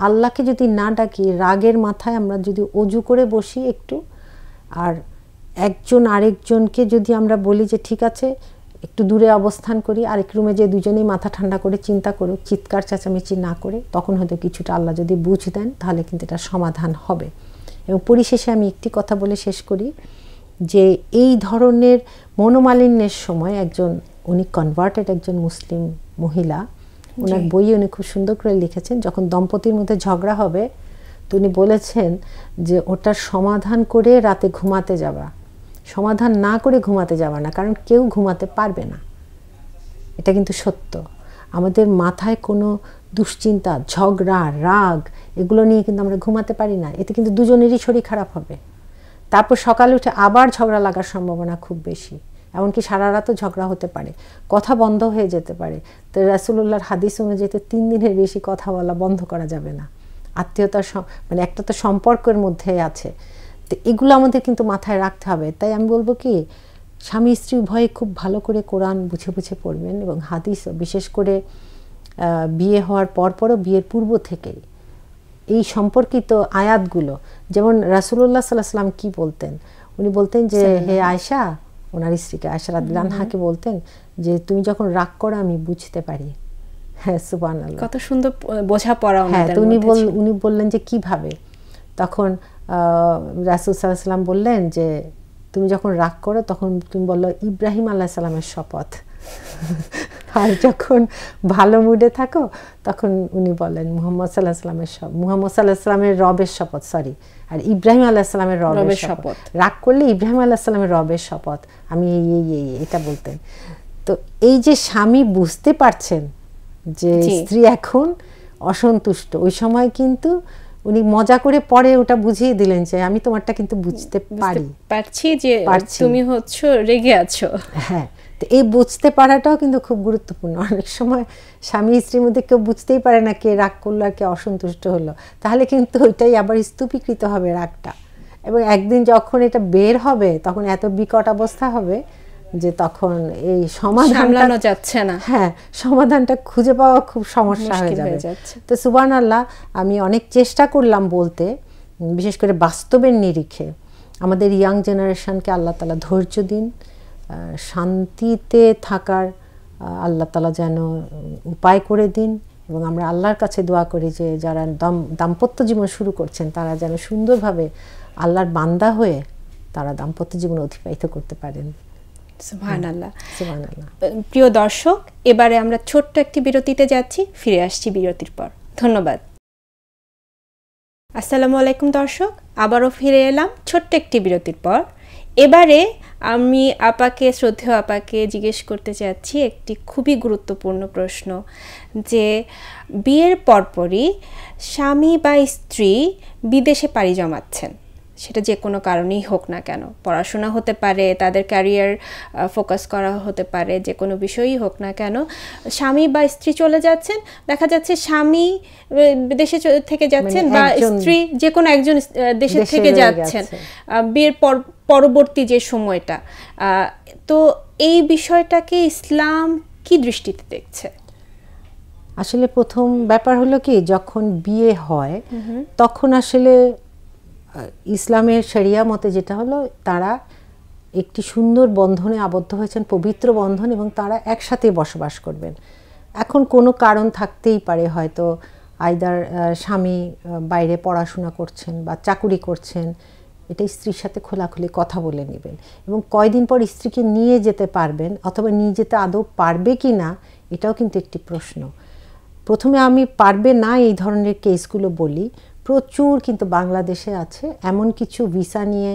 আল্লাহকে যদি না ডাকি, রাগের মাথায় আমরা যদি অজু করে বসি একটু, আর একজন আরেকজনকে যদি আমরা বলি যে ঠিক আছে একটু দূরে অবস্থান করি, আরেক রুমে যে দুজনেই মাথা ঠান্ডা করে চিন্তা করুক, চিৎকার চেঁচামেচি না করে, তখন হয়তো কিছুটা আল্লাহ যদি বুঝ দেন তাহলে কিন্তু এটা সমাধান হবে। এবং পরিশেষে আমি একটি কথা বলে শেষ করি যে এই ধরনের মনোমালিন্যের সময় একজন, উনি কনভার্টেড একজন মুসলিম মহিলা, ওনার বইয়ে উনি খুব সুন্দর করে লিখেছেন, যখন দম্পতির মধ্যে ঝগড়া হবে তো উনি বলেছেন যে ওটার সমাধান করে রাতে ঘুমাতে যাবা, সমাধান না করে ঘুমাতে যাবা না, কারণ কেউ ঘুমাতে পারবে না। এটা কিন্তু সত্য। আমাদের মাথায় কোনো দুশ্চিন্তা, ঝগড়া, রাগ এগুলো নিয়ে কিন্তু আমরা ঘুমাতে পারি না, এতে কিন্তু দুজনেরই শরীর খারাপ হবে। তারপর সকালে উঠে আবার ঝগড়া লাগার সম্ভাবনা খুব বেশি, এমনকি সারা রাতও ঝগড়া হতে পারে, কথা বন্ধ হয়ে যেতে পারে। তো রাসূলুল্লাহর হাদিস অনুযায়ী তিন দিনের বেশি কথা বলা বন্ধ করা যাবে না। আত্মীয়তার মানে একটা তো সম্পর্কের মধ্যে আছে, তো এগুলো আমাদের কিন্তু মাথায় রাখতে হবে। তাই আমি বলবো কি, স্বামী স্ত্রী উভয়ে খুব ভালো করে কোরআন বুঝে বুঝে পড়বেন, এবং হাদিসও বিশেষ করে বিয়ে হওয়ার পরপরও বিয়ের পূর্ব থেকেই এই সম্পর্কিত আয়াতগুলো, যেমন রাসূলুল্লাহ সাল্লাল্লাহু আলাইহি ওয়াসাল্লাম কি বলতেন, উনি বলতেন যে হে আয়েশা, ওনার স্ত্রীকে আয়েশা রাদিয়াল্লাহু আনহাকে বলতেন যে তুমি যখন রাগ করো আমি বুঝতে পারি। হ্যাঁ, সুবহানাল্লাহ, কত সুন্দর বোঝাপড়া ওনাদের মধ্যে। উনি বল উনি বললেন যে কিভাবে, তখন রাসূল সাল্লাল্লাহু আলাইহি ওয়াসাল্লাম বললেন যে তুমি যখন রাগ করো তখন তুমি বললো ইব্রাহিম আলাইহিস সালামের শপথ, আর যখন ভালো মুডে থাকো তখন উনি বলেন মুহাম্মদ সাল্লাল্লাহু আলাইহি ওয়াসাল্লামের শপথ, মুহাম্মদ সাল্লাল্লাহু আলাইহি ওয়াসাল্লামের রবের শপথ, সরি, আর ইব্রাহিম আলাইহিস সালামের রবের শপথ। রাগ করলে ইব্রাহিম আলাইহিস সালামের রবের শপথ, আমি এই এই এই এটা বলতেন। তো এই যে স্বামী বুঝতে পারছেন যে স্ত্রী এখন অসন্তুষ্ট, ওই সময় কিন্তু উনি মজা করে পরে ওটা বুঝিয়ে দিলেন যে আমি তোমারটা কিন্তু বুঝতে পারি,
পারছি যে তুমি হচ্ছে রেগে আছো।
হ্যাঁ, তো এই বুঝতে পারাটাও কিন্তু খুব গুরুত্বপূর্ণ। অনেক সময় স্বামী স্ত্রীর মধ্যে কেউ বুঝতেই পারে না কে রাগ করলো আর কে অসন্তুষ্ট হলো, তাহলে কিন্তু ওইটাই আবার স্তূপীকৃত হবে রাগটা, এবং একদিন যখন এটা বের হবে তখন এত বিকট অবস্থা হবে যে তখন এই সমাধান
যাচ্ছে না,
হ্যাঁ সমাধানটা খুঁজে পাওয়া খুব সমস্যা হয়ে যাবে। তো সুবহানাল্লাহ, আমি অনেক চেষ্টা করলাম বলতে, বিশেষ করে বাস্তবের নিরিখে আমাদের ইয়াং জেনারেশনকে আল্লাহ তাআলা ধৈর্য দিন, শান্তিতে থাকার আল্লাহ তাআলা যেন উপায় করে দিন, এবং আমরা আল্লাহর কাছে দোয়া করি যে যারা দাম্পত্য জীবন শুরু করছেন তারা যেন সুন্দরভাবে আল্লাহর বান্দা হয়ে তারা দাম্পত্য জীবন অতিবাহিত করতে পারেন।
সুবহানাল্লাহ, সুবহানাল্লাহ। প্রিয় দর্শক, এবারে আমরা ছোট্ট একটি বিরতিতে যাচ্ছি, ফিরে আসছি বিরতির পর। ধন্যবাদ। আসসালামু আলাইকুম দর্শক, আবারও ফিরে এলাম ছোট্ট একটি বিরতির পর। এবারে আমি আপাকে, শ্রদ্ধেয় আপাকে জিজ্ঞেস করতে চাচ্ছি একটি খুবই গুরুত্বপূর্ণ প্রশ্ন, যে বিয়ের পরপরই স্বামী বা স্ত্রী বিদেশে পাড়ি জমাচ্ছেন, সেটা যে কোনো কারণেই হোক না কেন, পড়াশোনা হতে পারে, তাদের ক্যারিয়ার ফোকাস করা হতে পারে, যে কোনো বিষয়ই হোক না কেন, স্বামী বা স্ত্রী চলে যাচ্ছেন, দেখা যাচ্ছে স্বামী দেশে থেকে যাচ্ছেন বা স্ত্রী যে কোনো একজন দেশের থেকে যাচ্ছেন বিয়ের পর পরবর্তী যে সময়টা। তো এই বিষয়টাকে ইসলাম কি দৃষ্টিতে দেখছে?
আসলে প্রথম ব্যাপার হলো কি, যখন বিয়ে হয় তখন আসলে ইসলামের শরিয়া মতে যেটা হলো, তারা একটি সুন্দর বন্ধনে আবদ্ধ হয়েছেন, পবিত্র বন্ধন, এবং তারা একসাথে বসবাস করবেন। এখন কোনো কারণ থাকতেই পারে, হয়তো আইদার স্বামী বাইরে পড়াশোনা করছেন বা চাকুরি করছেন, এটা স্ত্রীর সাথে খোলাখুলি কথা বলে নেবেন, এবং কয়দিন পর স্ত্রীকে নিয়ে যেতে পারবেন অথবা নিয়ে যেতে আদৌ পারবে কি না এটাও কিন্তু একটি প্রশ্ন। প্রথমে আমি পারবে না এই ধরনের কেসগুলো বলি, প্রচুর কিন্তু বাংলাদেশে আছে এমন কিছু ভিসা নিয়ে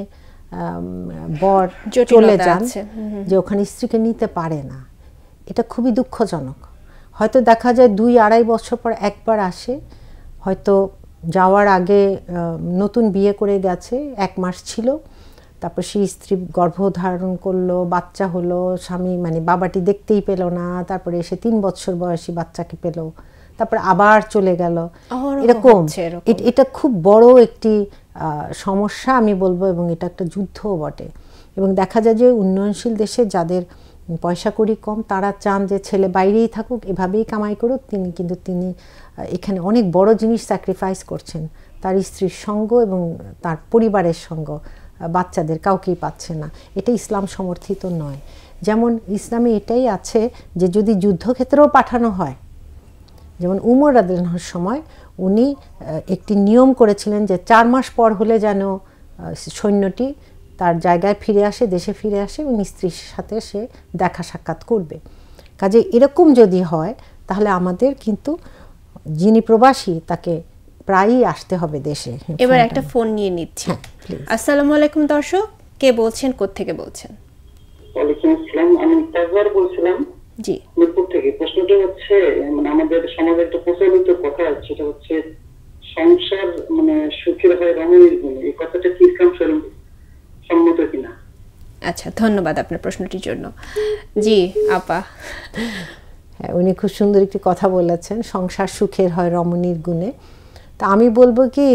বর চলে যান যে ওখানে স্ত্রীকে নিতে পারে না। এটা খুবই দুঃখজনক। হয়তো দেখা যায় দুই আড়াই বছর পর একবার আসে, হয়তো যাওয়ার আগে নতুন বিয়ে করে গেছে, এক মাস ছিল, তারপর সেই স্ত্রী গর্ভধারণ করলো, বাচ্চা হলো, স্বামী মানে বাবাটি দেখতেই পেল না, তারপরে এসে তিন বছর বয়সী বাচ্চাকে পেল, তারপর আবার চলে গেল। এরকম এটা খুব বড় একটি সমস্যা আমি বলবো, এবং এটা একটা যুদ্ধও বটে। এবং দেখা যায় যে উন্নয়নশীল দেশে যাদের পয়সা কড়ি কম, তারা চান যে ছেলে বাইরেই থাকুক, এভাবেই কামাই করুক। তিনি কিন্তু তিনি এখানে অনেক বড় জিনিস স্যাক্রিফাইস করছেন, তার স্ত্রীর সঙ্গ এবং তার পরিবারের সঙ্গ, বাচ্চাদের কাউকেই পাচ্ছে না। এটা ইসলাম সমর্থিত নয়। যেমন ইসলামে এটাই আছে যে যদি যুদ্ধক্ষেত্রেও পাঠানো হয়, যেমন উমর রাদিয়াল্লাহু আনহুর সময় উনি একটি নিয়ম করেছিলেন যে চার মাস পর হলে যেন সৈন্যটি তার জায়গায় ফিরে আসে, দেশে ফিরে আসে এবং স্ত্রীর সাথে সে দেখা সাক্ষাৎ করবে। কাজে এরকম যদি হয় তাহলে আমাদের কিন্তু যিনি প্রবাসী তাকে প্রায়ই আসতে হবে দেশে।
এবার একটা ফোন নিয়ে নিচ্ছি। আসসালামু আলাইকুম দর্শক, কে বলছেন, কোত্থেকে বলছেন?
ওয়ালাইকুম আসসালাম, আমি তাজওয়ার বলছিলাম
জি,
মিরপুর থেকে। প্রশ্নটা হচ্ছে মানে আমাদের সমাজে একটা প্রচলিত কথা আছে, সেটা হচ্ছে সংসার মানে সুখের হয় রমণীর গুণে। এই কথাটা কি ইসলাম সম্মত কিনা?
আচ্ছা, ধন্যবাদ আপনার প্রশ্নটির জন্য। জি আপা,
হ্যাঁ, উনি খুব সুন্দর একটি কথা বলেছেন, সংসার সুখের হয় রমণীর গুণে। তা আমি বলবো কি,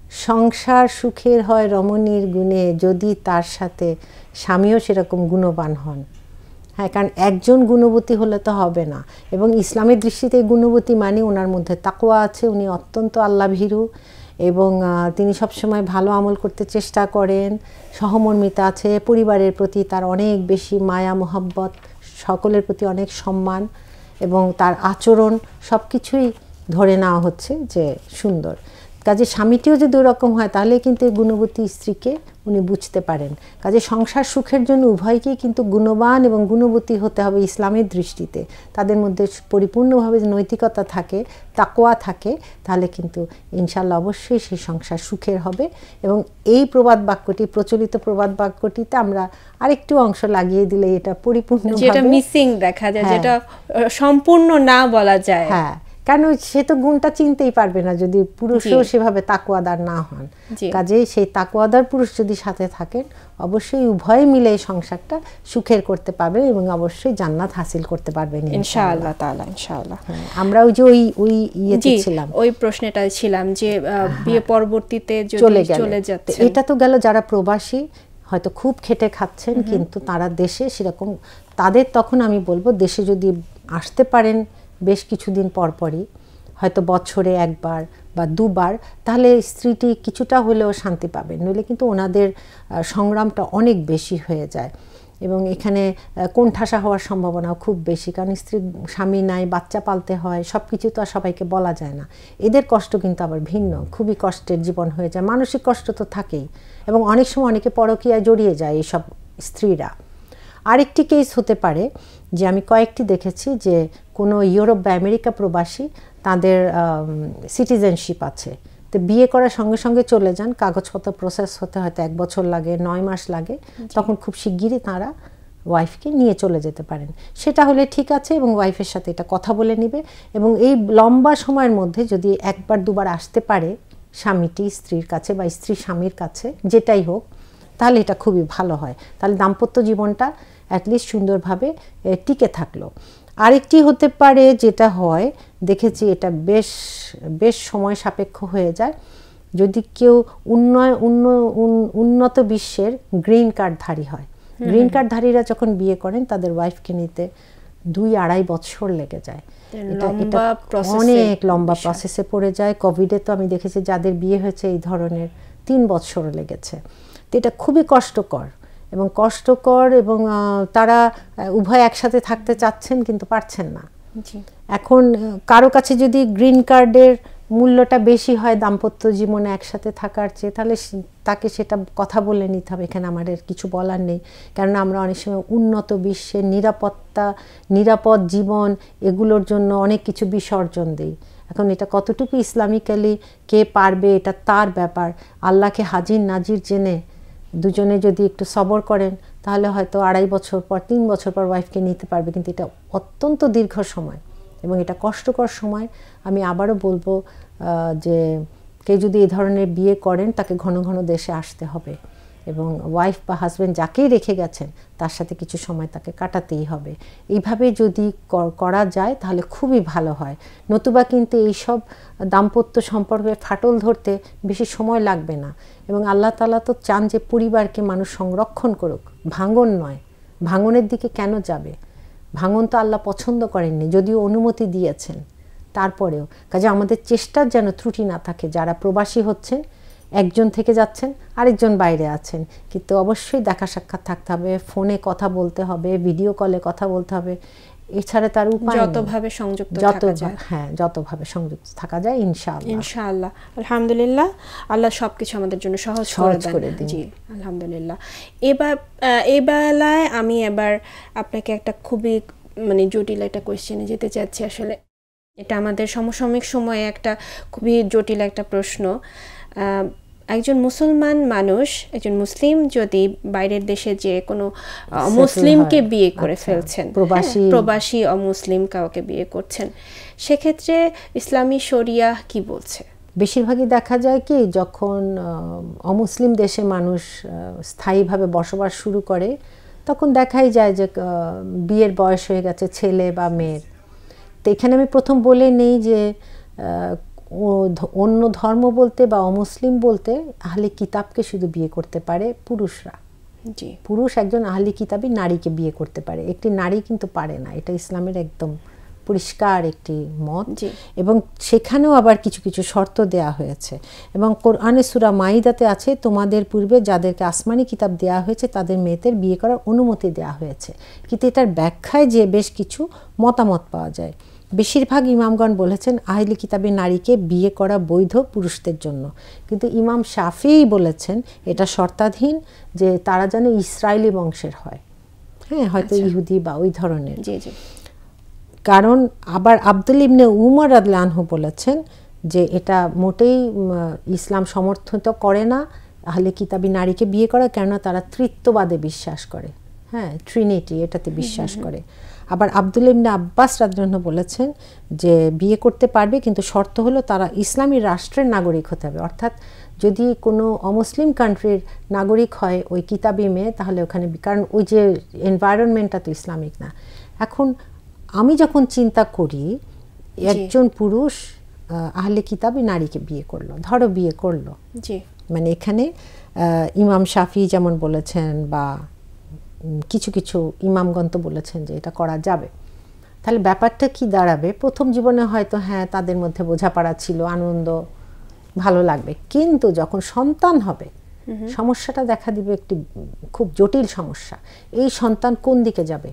সংসার সুখের হয় রমণীর গুণে যদি তার সাথে স্বামীও সেরকম গুণবান হন। হ্যাঁ, কারণ একজন গুণবতী হলে তো হবে না। এবং ইসলামের দৃষ্টিতে গুণবতী মানে ওনার মধ্যে তাকওয়া আছে, উনি অত্যন্ত আল্লাহভীরু এবং তিনি সবসময় ভালো আমল করতে চেষ্টা করেন, সহমর্মিতা আছে, পরিবারের প্রতি তার অনেক বেশি মায়া মোহাব্বত, সকলের প্রতি অনেক সম্মান এবং তার আচরণ সব কিছুই ধরে নেওয়া হচ্ছে যে সুন্দর। কাজে স্বামীটিও যদি ওরকম হয় তাহলে কিন্তু এই গুণবতী স্ত্রীকে উনি বুঝতে পারেন। কাজে সংসার সুখের জন্য উভয়কেই কিন্তু গুণবান এবং গুণবতী হতে হবে ইসলামের দৃষ্টিতে। তাদের মধ্যে পরিপূর্ণভাবে নৈতিকতা থাকে, তাকওয়া থাকে, তাহলে কিন্তু ইনশাল্লাহ অবশ্যই সেই সংসার সুখের হবে। এবং এই প্রবাদ বাক্যটি, প্রচলিত প্রবাদ বাক্যটিতে আমরা আরেকটু অংশ লাগিয়ে দিলে এটা পরিপূর্ণ,
যেটা মিসিং দেখা যায়, যেটা সম্পূর্ণ না বলা যায়।
হ্যাঁ, কারণ সে তো গুণটা চিনতেই পারবে না যদি পুরুষও সেভাবে তাকওয়াদার না হন। কাজেই সেই তাকওয়াদার পুরুষ যদি সাথে থাকেন, অবশ্যই উভয় মিলে এই সংসারটা সুখের করতে পারবে এবং অবশ্যই জান্নাত হাসিল করতে পারবেন
ইনশাআল্লাহ তাআলা। ইনশাআল্লাহ।
আমরা ওই যে ওই ওই ইয়েতে ছিলাম,
ওই প্রশ্নটাই ছিলাম যে বিয়ে পরবর্তীতে যদি চলে যাচ্ছে,
এটা তো গেল যারা প্রবাসী হয়তো খুব খেটে খাচ্ছেন কিন্তু তারা দেশে সেরকম, তাদের তখন আমি বলবো দেশে যদি আসতে পারেন বেশ কিছুদিন পরপরই, হয়তো বছরে একবার বা দুবার, তাহলে স্ত্রীটি কিছুটা হলেও শান্তি পাবেন। নইলে কিন্তু ওনাদের সংগ্রামটা অনেক বেশি হয়ে যায় এবং এখানে কোণঠাসা হওয়ার সম্ভাবনাও খুব বেশি, কারণ স্ত্রী স্বামী নাই, বাচ্চা পালতে হয়, সব কিছু তো আর সবাইকে বলা যায় না। এদের কষ্ট কিন্তু আবার ভিন্ন, খুবই কষ্টের জীবন হয়ে যায়, মানসিক কষ্ট তো থাকেই এবং অনেক সময় অনেকে পরকীয়ায় জড়িয়ে যায় এইসব স্ত্রীরা। আরেকটি কেস হতে পারে যে আমি কয়েকটি দেখেছি যে কোনো ইউরোপ বা আমেরিকা প্রবাসী, তাদের সিটিজেনশিপ আছে, তো বিয়ে করার সঙ্গে সঙ্গে চলে যান, কাগজপত্র প্রসেস হতে হয়তো এক বছর লাগে, নয় মাস লাগে, তখন খুব শিগগিরই তারা ওয়াইফকে নিয়ে চলে যেতে পারেন। সেটা হলে ঠিক আছে এবং ওয়াইফের সাথে এটা কথা বলে নেবে এবং এই লম্বা সময়ের মধ্যে যদি একবার দুবার আসতে পারে স্বামীটি স্ত্রীর কাছে বা স্ত্রী স্বামীর কাছে, যেটাই হোক, তাহলে এটা খুবই ভালো হয়। তাহলে দাম্পত্য জীবনটা অ্যাটলিস্ট সুন্দরভাবে টিকে থাকলো। আরেকটি হতে পারে যেটা হয়, দেখেছি এটা বেশ বেশ সময় সাপেক্ষ হয়ে যায়, যদি কেউ উন্নয় উন্নত বিশ্বের গ্রিন কার্ডধারী হয়। গ্রিন কার্ডধারীরা যখন বিয়ে করেন তাদের ওয়াইফকে নিতে দুই আড়াই বছর লেগে যায়। এটা এটা অনেক লম্বা প্রসেসে পড়ে যায়। কোভিডে তো আমি দেখেছি যাদের বিয়ে হয়েছে এই ধরনের তিন বছর লেগেছে। তো এটা খুবই কষ্টকর এবং কষ্টকর এবং তারা উভয় একসাথে থাকতে চাচ্ছেন কিন্তু পারছেন না। এখন কারো কাছে যদি গ্রিন কার্ডের মূল্যটা বেশি হয় দাম্পত্য জীবনে একসাথে থাকার চেয়ে, তাহলে তাকে সেটা কথা বলে নিতে হবে। এখানে আমাদের কিছু বলার নেই, কারণ আমরা অনেক সময় উন্নত বিশ্বের নিরাপত্তা, নিরাপদ জীবন এগুলোর জন্য অনেক কিছু বিসর্জন দিই। এখন এটা কতটুকু ইসলামিক্যালি কে পারবে এটা তার ব্যাপার। আল্লাহকে হাজির নাজির জেনে দুজনে যদি একটু সবর করেন তাহলে হয়তো আড়াই বছর পর, তিন বছর পর ওয়াইফকে নিতে পারবে। কিন্তু এটা অত্যন্ত দীর্ঘ সময় এবং এটা কষ্টকর সময়। আমি আবারও বলবো যে কেউ যদি এই ধরনের বিয়ে করেন তাকে ঘন ঘন দেশে আসতে হবে এবং ওয়াইফ বা হাজব্যান্ড যাকেই রেখে গেছেন তার সাথে কিছু সময় তাকে কাটাতেই হবে। এইভাবে যদি করা যায় তাহলে খুবই ভালো হয়। নতুবা কিন্তু এইসব দাম্পত্য সম্পর্কে ফাটল ধরতে বেশি সময় লাগবে না এবং আল্লাহ তাআলা তো চান যে পরিবারকে মানুষ সংরক্ষণ করুক, ভাঙন নয়, ভাঙনের দিকে কেন যাবে? ভাঙন তো আল্লাহ পছন্দ করেননি, যদিও অনুমতি দিয়েছেন, তারপরেও কাজে আমাদের চেষ্টার যেন ত্রুটি না থাকে। যারা প্রবাসী হচ্ছেন, একজন থেকে যাচ্ছেন, আরেকজন বাইরে আছেন, কিন্তু অবশ্যই দেখা সাক্ষাৎ থাকতে হবে, ফোনে কথা বলতে হবে, ভিডিও কলে কথা বলতে হবে, এছাড়া তার উপায়
যতভাবে সংযুক্ত থাকা যায়,
হ্যাঁ যতভাবে সংযুক্ত থাকা যায় ইনশাআল্লাহ।
ইনশাআল্লাহ, আলহামদুলিল্লাহ, আল্লাহ সবকিছু আমাদের জন্য সহজ করে দেন। জি আলহামদুলিল্লাহ। এবার এই বেলায় আমি এবার আপনাকে একটা খুবই মানে জটিল একটা কোয়েশ্চেনে যেতে চাচ্ছি। আসলে এটা আমাদের সমসাময়িক সময়ে একটা খুবই জটিল একটা প্রশ্ন। একজন মুসলমান মানুষ, একজন মুসলিম যদি বাইরের দেশে যে কোনো মুসলিমকে বিয়ে করে ফেলছেন, প্রবাসী প্রবাসী অমুসলিম কাউকে বিয়ে করছেন, সেক্ষেত্রে ইসলামী শরিয়া কি বলছে?
বেশিরভাগই দেখা যায় কি, যখন অমুসলিম দেশে মানুষ স্থায়ীভাবে বসবাস শুরু করে, তখন দেখাই যায় যে বিয়ের বয়স হয়ে গেছে ছেলে বা মেয়ের। তো এখানে আমি প্রথম বলে নেই যে অন্য ধর্ম বলতে বা অমুসলিম বলতে আহলে কিতাবকে শুধু বিয়ে করতে পারে পুরুষরা।
জি,
পুরুষ একজন আহলে কিতাবী নারীকে বিয়ে করতে পারে, একটি নারী কিন্তু পারে না। এটা ইসলামের একদম পরিষ্কার একটি মত। এবং সেখানেও আবার কিছু কিছু শর্ত দেয়া হয়েছে, এবং কোরআনে সূরা মাইদাতে আছে, তোমাদের পূর্বে যাদেরকে আসমানি কিতাব দেয়া হয়েছে তাদের মেয়েদের বিয়ে করার অনুমতি দেয়া হয়েছে। কিন্তু এটার ব্যাখ্যায় যে বেশ কিছু মতামত পাওয়া যায়। বেশিরভাগ ইমামগণ বলেছেন আহলে কিতাবী নারীকে বিয়ে করা বৈধ পুরুষদের জন্য, কিন্তু ইমাম শাফিঈ বলেছেন এটা শর্তাধীন যে তারা যেন ইসরায়েলি বংশের হয়, হ্যাঁ হয়তো ইহুদি বা ওই ধরনের।
জি জি।
কারণ আবার আব্দুল ইবনে উমর রাদিয়াল্লাহু আনহু বলেছেন যে এটা মোটেই ইসলাম সমর্থিত করে না আহলে কিতাবী নারীকে বিয়ে করা, কেননা তারা ত্রিত্ববাদে বিশ্বাস করে, হ্যাঁ ট্রিনিটি এটাতে বিশ্বাস করে। আবার আব্দুল ইবনে আব্বাস রাদিয়াল্লাহু আনহু বলেছেন যে বিয়ে করতে পারবে, কিন্তু শর্ত হলো তারা ইসলামী রাষ্ট্রের নাগরিক হতে হবে। অর্থাৎ যদি কোনো অমুসলিম কান্ট্রির নাগরিক হয় ওই কিতাবী মেয়ে, তাহলে ওখানে, কারণ ওই যে এনভায়রনমেন্টটা তো ইসলামিক না। এখন আমি যখন চিন্তা করি একজন পুরুষ আহলে কিতাবী নারীকে বিয়ে করলো, ধরো বিয়ে করলো,
জি
মানে এখানে ইমাম শাফি যেমন বলেছেন বা কিছু কিছু ইমামগণ তো বলেছেন যে এটা করা যাবে, তাহলে ব্যাপারটা কি দাঁড়াবে? প্রথম জীবনে হয়তো হ্যাঁ তাদের মধ্যে বোঝাপড়া ছিল, আনন্দ ভালো লাগবে, কিন্তু যখন সন্তান হবে সমস্যাটা দেখা দিবে, একটি খুব জটিল সমস্যা। এই সন্তান কোন দিকে যাবে?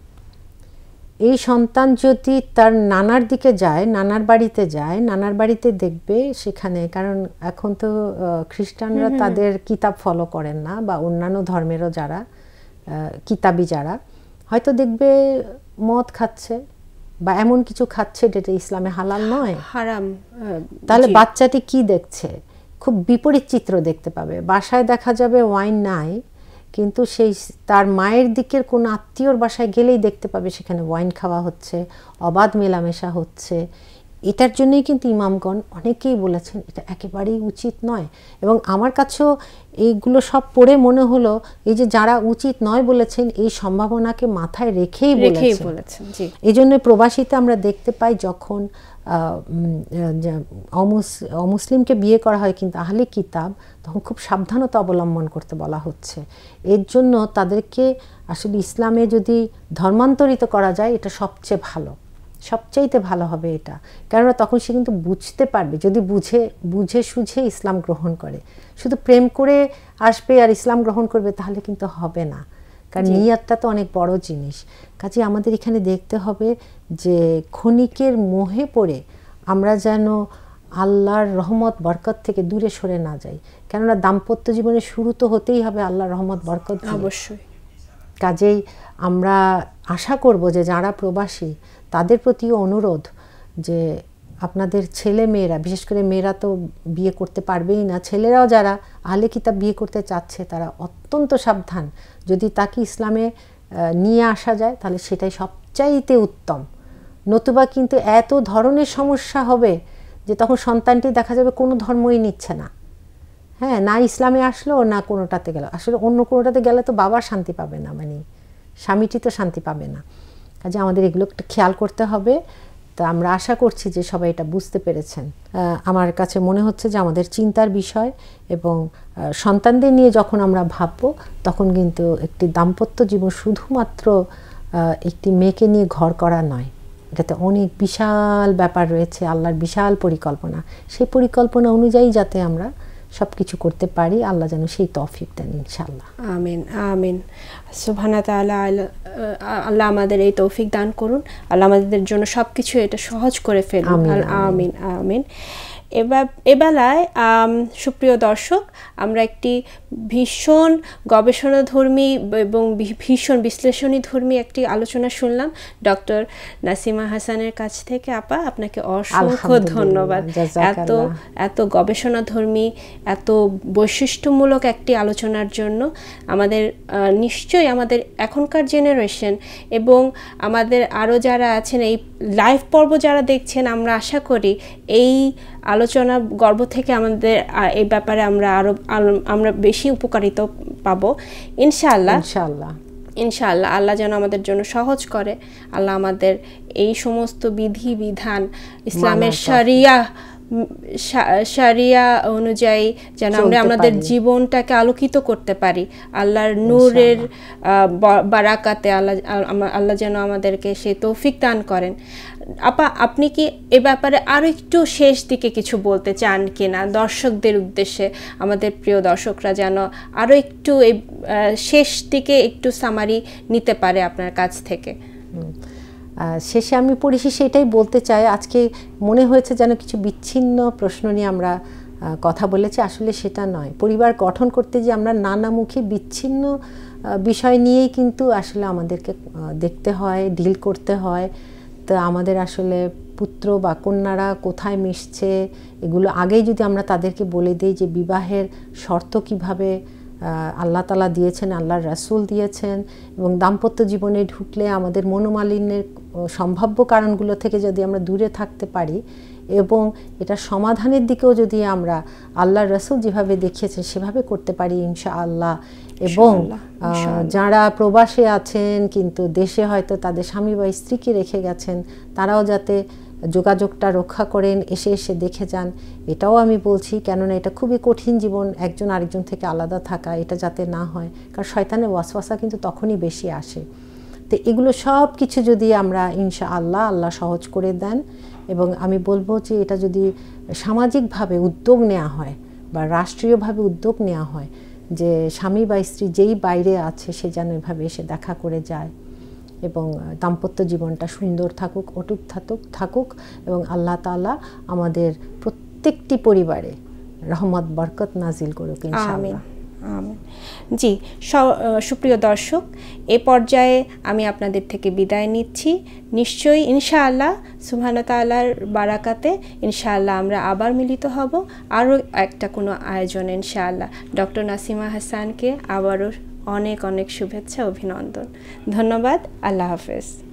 এই সন্তান যদি তার নানার দিকে যায়, নানার বাড়িতে যায়, নানার বাড়িতে দেখবে সেখানে, কারণ এখন তো খ্রিস্টানরা তাদের কিতাব ফলো করেন না, বা অন্যান্য ধর্মেরও যারা কিতাবী যারা, হয়তো দেখবে মদ খাচ্ছে বা এমন কিছু খাচ্ছে যেটা ইসলামে হালাল নয়,
হারাম।
তাহলে বাচ্চাটি কি দেখছে? খুব বিপরীত চিত্র দেখতে পাবে। বাসায় দেখা যাবে ওয়াইন নাই, কিন্তু সেই তার মায়ের দিকের কোনো আত্মীয়র বাসায় গেলেই দেখতে পাবে সেখানে ওয়াইন খাওয়া হচ্ছে, অবাধ মেলামেশা হচ্ছে। এটার জন্যই কিন্তু ইমামগণ অনেকেই বলেছেন এটা একেবারেই উচিত নয়। এবং আমার কাছেও এইগুলো সব পড়ে মনে হলো এই যে যারা উচিত নয় বলেছেন, এই সম্ভাবনাকে মাথায় রেখেই বলেছেন। এই জন্য প্রবাসীতে আমরা দেখতে পাই যখন অমুসলিমকে বিয়ে করা হয় কিন্তু আহলে কিতাব, তখন খুব সাবধানতা অবলম্বন করতে বলা হচ্ছে। এর জন্য তাদেরকে আসলে ইসলামে যদি ধর্মান্তরিত করা যায় এটা সবচেয়ে ভালো, সবচাইতে ভালো হবে এটা। কেননা তখন সে কিন্তু বুঝতে পারবে, যদি বুঝে বুঝে সুঝে ইসলাম গ্রহণ করে। শুধু প্রেম করে আসবে আর ইসলাম গ্রহণ করবে তাহলে কিন্তু হবে না, কারণ নিয়াতটা তো অনেক বড় জিনিস। কাজে আমাদের এখানে দেখতে হবে যে ক্ষণিকের মোহে পড়ে আমরা যেন আল্লাহর রহমত বরকত থেকে দূরে সরে না যাই, কেননা দাম্পত্য জীবনের শুরু তো হতেই হবে আল্লাহর রহমত বরকত
অবশ্যই।
কাজেই আমরা আশা করব যে যারা প্রবাসী তাদের প্রতিও অনুরোধ যে আপনাদের ছেলে মেয়েরা, বিশেষ করে মেয়েরা তো বিয়ে করতে পারবেই না, ছেলেরাও যারা আহলে কিতাব বিয়ে করতে চাচ্ছে তারা অত্যন্ত সাবধান। যদি তাকে ইসলামে নিয়ে আসা যায় তাহলে সেটাই সবচাইতে উত্তম, নতুবা কিন্তু এত ধরনের সমস্যা হবে যে তখন সন্তানটি দেখা যাবে কোনো ধর্মই নিচ্ছে না, হ্যাঁ না ইসলামে আসলো না কোনোটাতে গেল। আসলে অন্য কোনোটাতে গেলে তো বাবা শান্তি পাবে না, মানে স্বামীটি তো শান্তি পাবে না। কাজে আমাদের এগুলো একটু খেয়াল করতে হবে। তো আমরা আশা করছি যে সবাই এটা বুঝতে পেরেছেন। আমার কাছে মনে হচ্ছে যে আমাদের চিন্তার বিষয়, এবং সন্তানদের নিয়ে যখন আমরা ভাববো তখন কিন্তু একটি দাম্পত্য জীবন শুধুমাত্র একটি মেয়েকে নিয়ে ঘর করা নয়, এটাতে অনেক বিশাল ব্যাপার রয়েছে, আল্লাহর বিশাল পরিকল্পনা। সেই পরিকল্পনা অনুযায়ী যাতে আমরা সব কিছু করতে পারি, আল্লাহ যেন সেই তৌফিক দেন ইনশাআল্লাহ।
আমিন আমিন। সুবহানাহু তাআলা আল্লাহ আমাদের এই তৌফিক দান করুন, আল্লাহ আমাদের জন্য সব কিছু এটা সহজ করে ফেলুন। আমিন আমিন। এবার এবেলায় সুপ্রিয় দর্শক, আমরা একটি ভীষণ গবেষণাধর্মী এবং ভীষণ বিশ্লেষণী ধর্মী একটি আলোচনা শুনলাম ডক্টর নাসিমা হাসানের কাছ থেকে। আপা, আপনাকে অসংখ্য ধন্যবাদ এত এত গবেষণাধর্মী, এত বৈশিষ্ট্যমূলক একটি আলোচনার জন্য। আমাদের নিশ্চয়ই আমাদের এখনকার জেনারেশন এবং আমাদের আরও যারা আছেন এই লাইভ পর্ব যারা দেখছেন, আমরা আশা করি এই আলোচনা গর্ব থেকে আমাদের এই ব্যাপারে আমরা আরো আমরা বেশি উপকারিতা পাবো ইনশাআল্লাহ ইনশাআল্লাহ ইনশাআল্লাহ। আল্লাহ যেন আমাদের জন্য সহজ করে, আল্লাহ আমাদের এই সমস্ত বিধি বিধান ইসলামের শরিয়া শরিয়া অনুযায়ী যেন আমরা আমাদের জীবনটাকে আলোকিত করতে পারি আল্লাহর নূরের বারাকাতে। আল্লাহ আল্লাহ যেন আমাদেরকে সেই তৌফিক দান করেন। আপা, আপনি কি এ ব্যাপারে আরও একটু শেষ দিকে কিছু বলতে চান কিনা দর্শকদের উদ্দেশ্যে? আমাদের প্রিয় দর্শকরা যেন আরও একটু এই শেষ দিকে একটু সামারি নিতে পারে আপনার কাছ থেকে।
শেষে আমি পরিশেষে এটাই বলতে চাই, আজকে মনে হয়েছে যেন কিছু বিচ্ছিন্ন প্রশ্ন নিয়ে আমরা কথা বলেছি, আসলে সেটা নয়। পরিবার গঠন করতে যে আমরা নানামুখী বিচ্ছিন্ন বিষয় নিয়েই কিন্তু আসলে আমাদেরকে দেখতে হয়, ডিল করতে হয়। তো আমাদের আসলে পুত্র বা কন্যারা কোথায় মিশছে এগুলো আগেই যদি আমরা তাদেরকে বলে দিই যে বিবাহের শর্ত কিভাবে আল্লাহ তাআলা দিয়েছেন, আল্লাহর রাসূল দিয়েছেন, এবং দাম্পত্য জীবনে ঢুকলে আমাদের মনোমালিন্যের সম্ভাব্য কারণগুলো থেকে যদি আমরা দূরে থাকতে পারি এবং এটা সমাধানের দিকেও যদি আমরা আল্লাহর রাসূল যেভাবে দেখিয়েছেন সেভাবে করতে পারি ইনশাআল্লাহ। এবং যারা প্রবাসে আছেন কিন্তু দেশে হয়তো তাদের স্বামী বা স্ত্রীকে রেখে গেছেন, তারাও যাতে যোগাযোগটা রক্ষা করেন, এসে এসে দেখে যান, এটাও আমি বলছি। কেননা এটা খুবই কঠিন জীবন, একজন আরেকজন থেকে আলাদা থাকা, এটা যাতে না হয়, কারণ শয়তানের ওয়াসওয়াসা কিন্তু তখনই বেশি আসে। তো এগুলো সব কিছু যদি আমরা ইনশাআল্লাহ আল্লাহ সহজ করে দেন, এবং আমি বলবো যে এটা যদি সামাজিকভাবে উদ্যোগ নেওয়া হয় বা রাষ্ট্রীয়ভাবে উদ্যোগ নেওয়া হয় যে স্বামী বা স্ত্রী যেই বাইরে আছে সে যেন এভাবে এসে দেখা করে যায় এবং দাম্পত্য জীবনটা সুন্দর থাকুক, অটুট থাকুক থাকুক এবং আল্লাহ তাআলা আমাদের প্রত্যেকটি পরিবারে রহমত বরকত নাজিল করুক ইনশাআল্লাহ।
আমিন। জি, সুপ্রিয় দর্শক, এ পর্যায়ে আমি আপনাদের থেকে বিদায় নিচ্ছি। নিশ্চয়ই ইনশাআল্লাহ সুবহানাহু তাআলার বারাকাতে ইনশাআল্লাহ আমরা আবার মিলিত হব আরও একটা কোনো আয়োজনে ইনশাআল্লাহ। ডক্টর নাসিমা হাসানকে আবারও অনেক অনেক শুভেচ্ছা, অভিনন্দন, ধন্যবাদ। আল্লাহ হাফেজ।